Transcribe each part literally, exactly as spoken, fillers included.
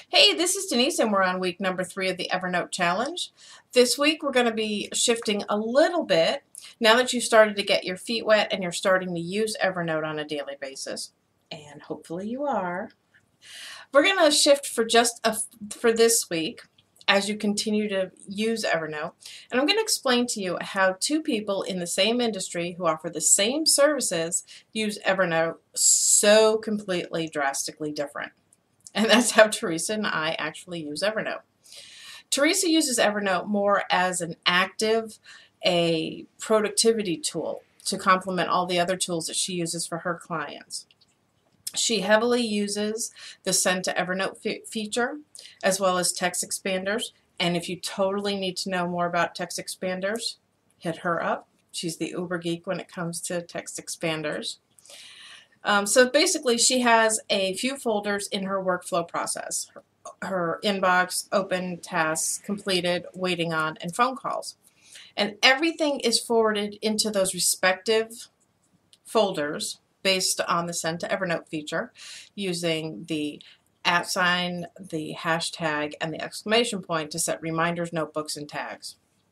Hey, this is Denise, and we're on week number three of the Evernote Challenge. This week, we're going to be shifting a little bit now that you've started to get your feet wet and you're starting to use Evernote on a daily basis, and hopefully you are. We're going to shift for just a, for this week as you continue to use Evernote, and I'm going to explain to you how two people in the same industry who offer the same services use Evernote so completely, drastically different. And that's how Teresa and I actually use Evernote. Teresa uses Evernote more as an active, a productivity tool to complement all the other tools that she uses for her clients. She heavily uses the Send to Evernote fe feature as well as text expanders. And if you totally need to know more about text expanders, hit her up. She's the uber geek when it comes to text expanders. Um, so basically, she has a few folders in her workflow process. Her, her inbox, open, tasks, completed, waiting on, and phone calls. And everything is forwarded into those respective folders based on the Send to Evernote feature using the at sign, the hashtag, and the exclamation point to set reminders, notebooks, and tags.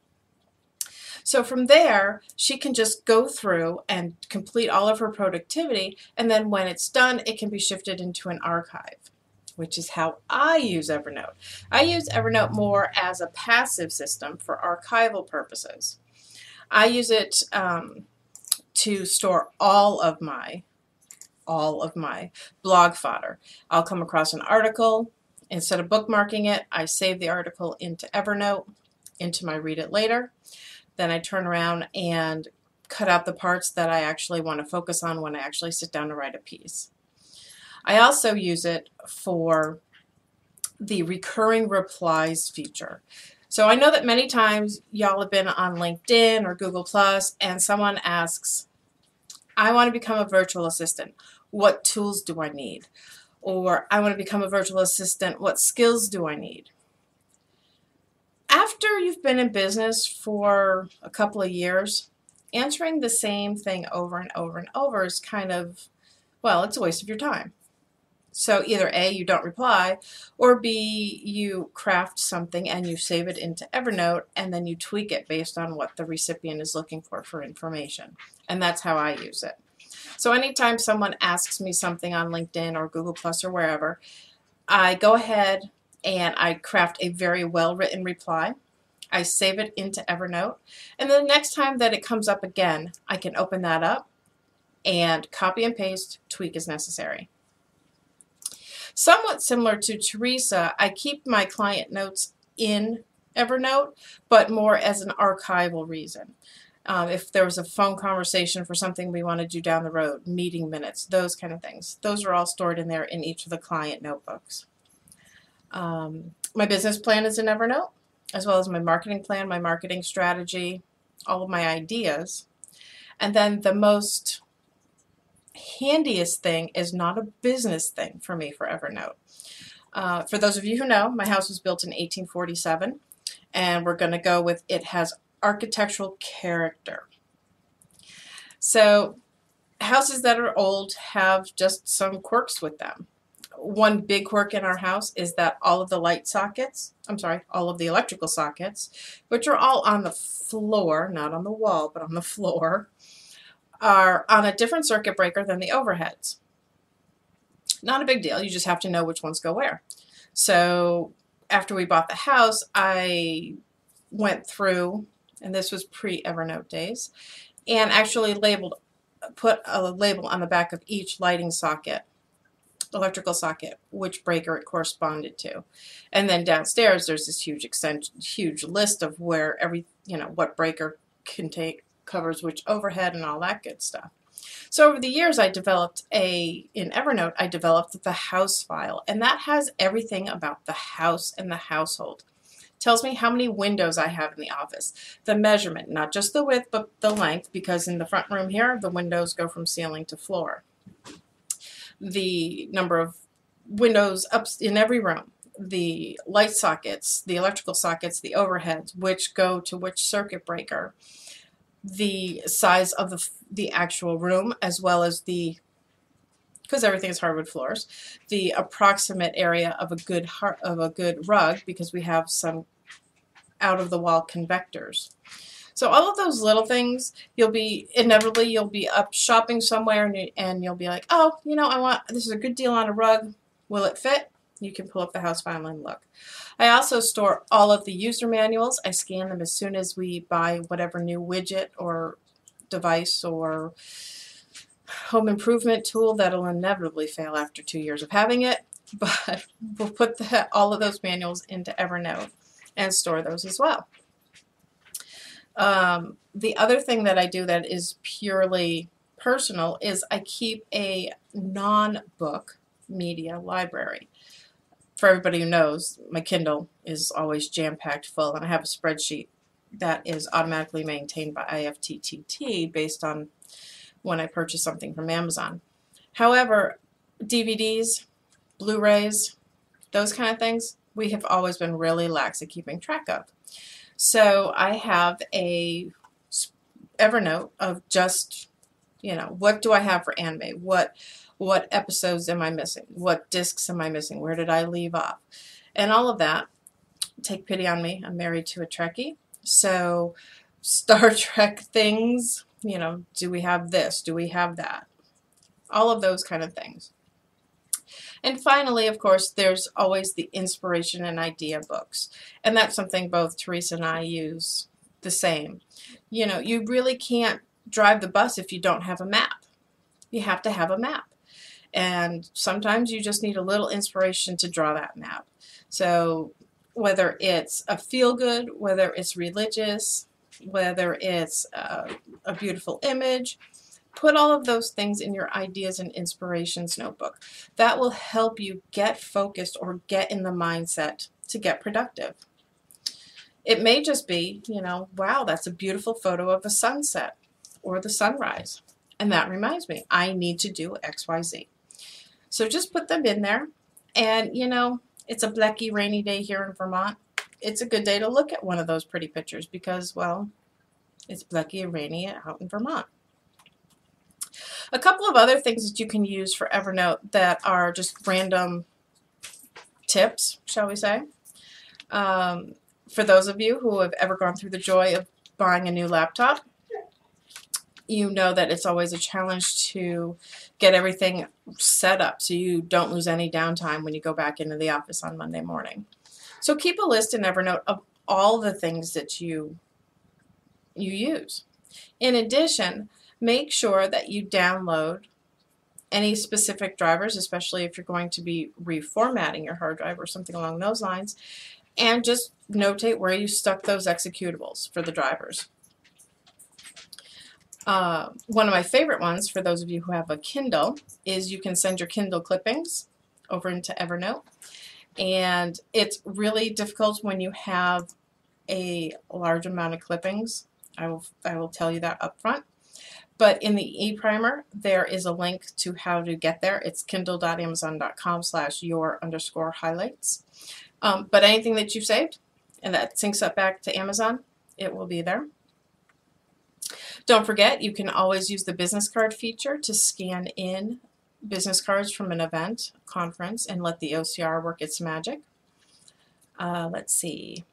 So from there, she can just go through and complete all of her productivity, and then when it's done, it can be shifted into an archive, which is how I use Evernote. I use Evernote more as a passive system for archival purposes. I use it um, to store all of my all of my blog fodder. I'll come across an article. Instead of bookmarking it, I save the article into Evernote, into my Read It Later. Then I turn around and cut out the parts that I actually want to focus on when I actually sit down to write a piece. I also use it for the recurring replies feature. So I know that many times y'all have been on LinkedIn or Google Plus and someone asks, I want to become a virtual assistant. What tools do I need? Or I want to become a virtual assistant. What skills do I need? After you've been in business for a couple of years, answering the same thing over and over and over is kind of, well, it's a waste of your time. So either A, you don't reply, or B, you craft something and you save it into Evernote and then you tweak it based on what the recipient is looking for for information. And that's how I use it. So anytime someone asks me something on LinkedIn or Google Plus or wherever, I go ahead and I craft a very well-written reply. I save it into Evernote, and then the next time that it comes up again, I can open that up and copy and paste, tweak as necessary. Somewhat similar to Teresa, I keep my client notes in Evernote, but more as an archival reason. Um, if there was a phone conversation for something we want to do down the road, meeting minutes, those kind of things, those are all stored in there in each of the client notebooks. Um, my business plan is in Evernote, as well as my marketing plan, my marketing strategy, all of my ideas. And then the most handiest thing is not a business thing for me for Evernote. Uh, for those of you who know, my house was built in eighteen forty-seven, and we're going to go with it has architectural character. So houses that are old have just some quirks with them. One big quirk in our house is that all of the light sockets, I'm sorry, all of the electrical sockets, which are all on the floor, not on the wall, but on the floor, are on a different circuit breaker than the overheads. Not a big deal, you just have to know which ones go where. So after we bought the house, I went through, and this was pre-Evernote days, and actually labeled, put a label on the back of each lighting socket, electrical socket, which breaker it corresponded to. And then downstairs there's this huge extension, huge list of where every, you know, what breaker can take, covers which overhead and all that good stuff. So over the years I developed a, in Evernote, I developed the house file, and that has everything about the house and the household. It tells me how many windows I have in the office, the measurement, not just the width, but the length, because in the front room here, the windows go from ceiling to floor. The number of windows up in every room, the light sockets, the electrical sockets, the overheads, which go to which circuit breaker, the size of the, the actual room, as well as the because everything is hardwood floors, the approximate area of a good har of a good rug, because we have some out-of-the-wall convectors. So all of those little things, you'll be, inevitably, you'll be up shopping somewhere and, you, and you'll be like, oh, you know, I want, this is a good deal on a rug. Will it fit? You can pull up the house file and look. I also store all of the user manuals. I scan them as soon as we buy whatever new widget or device or home improvement tool that'll inevitably fail after two years of having it. But we'll put the, all of those manuals into Evernote and store those as well. Um, the other thing that I do that is purely personal is I keep a non-book media library. For everybody who knows, my Kindle is always jam-packed full, and I have a spreadsheet that is automatically maintained by I F T T T based on when I purchase something from Amazon. However, D V Ds, Blu-rays, those kind of things, we have always been really lax at keeping track of. So I have a Evernote of just, you know, what do I have for anime? What what episodes am I missing? What discs am I missing? Where did I leave off? And all of that. Take pity on me. I'm married to a Trekkie. So Star Trek things, you know, do we have this? Do we have that? All of those kind of things. And finally, of course, there's always the inspiration and idea books. And that's something both Teresa and I use the same. You know, you really can't drive the bus if you don't have a map. You have to have a map. And sometimes you just need a little inspiration to draw that map. So whether it's a feel-good, whether it's religious, whether it's a, a beautiful image, put all of those things in your ideas and inspirations notebook. That will help you get focused or get in the mindset to get productive. It may just be, you know, wow, that's a beautiful photo of a sunset or the sunrise. And that reminds me, I need to do X Y Z. So just put them in there. And, you know, it's a blecky, rainy day here in Vermont. It's a good day to look at one of those pretty pictures because, well, it's blecky and rainy out in Vermont. A couple of other things that you can use for Evernote that are just random tips, shall we say. Um, for those of you who have ever gone through the joy of buying a new laptop, you know that it's always a challenge to get everything set up so you don't lose any downtime when you go back into the office on Monday morning. So keep a list in Evernote of all the things that you, you use. In addition, make sure that you download any specific drivers, especially if you're going to be reformatting your hard drive or something along those lines, and just notate where you stuck those executables for the drivers. Uh, one of my favorite ones, for those of you who have a Kindle, is you can send your Kindle clippings over into Evernote. And it's really difficult when you have a large amount of clippings. I will, I will tell you that up front. But in the e-primer, there is a link to how to get there. It's kindle.amazon.com slash your underscore highlights. Um, but anything that you've saved and that syncs up back to Amazon, it will be there. Don't forget, you can always use the business card feature to scan in business cards from an event, conference, and let the O C R work its magic. Uh, let's see.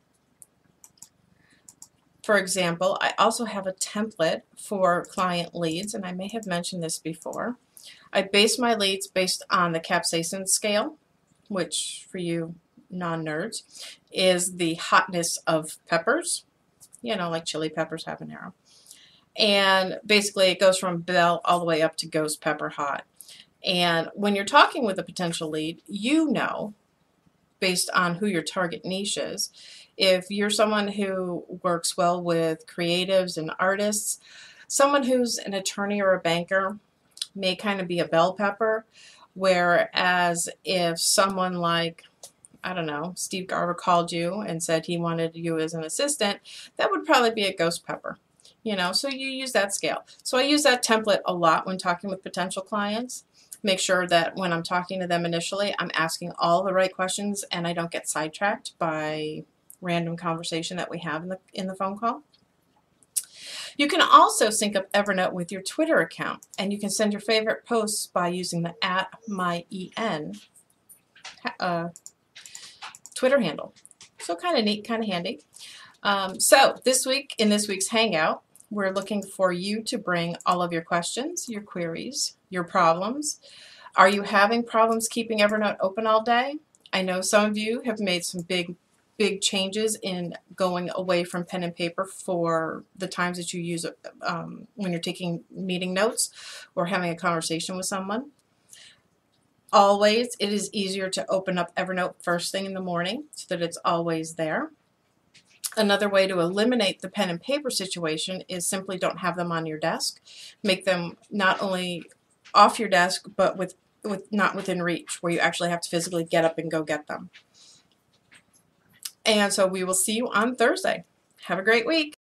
For example, I also have a template for client leads, and I may have mentioned this before. I base my leads based on the capsaicin scale, which for you non-nerds is the hotness of peppers, you know, like chili peppers, habanero. And basically it goes from bell all the way up to ghost pepper hot. And when you're talking with a potential lead, you know, based on who your target niche is, if you're someone who works well with creatives and artists, someone who's an attorney or a banker may kind of be a bell pepper, whereas if someone like, I don't know, Steve Garber called you and said he wanted you as an assistant, that would probably be a ghost pepper. You know, so you use that scale. So I use that template a lot when talking with potential clients. Make sure that when I'm talking to them initially, I'm asking all the right questions and I don't get sidetracked by random conversation that we have in the, in the phone call. You can also sync up Evernote with your Twitter account, and you can send your favorite posts by using the at myen uh, Twitter handle. So kind of neat, kind of handy. Um, so this week, in this week's Hangout, we're looking for you to bring all of your questions, your queries, your problems. Are you having problems keeping Evernote open all day? I know some of you have made some big, big changes in going away from pen and paper for the times that you use it um, when you're taking meeting notes or having a conversation with someone. Always, it is easier to open up Evernote first thing in the morning so that it's always there. Another way to eliminate the pen and paper situation is simply don't have them on your desk. Make them not only off your desk, but with, with not within reach, where you actually have to physically get up and go get them. And so we will see you on Thursday. Have a great week.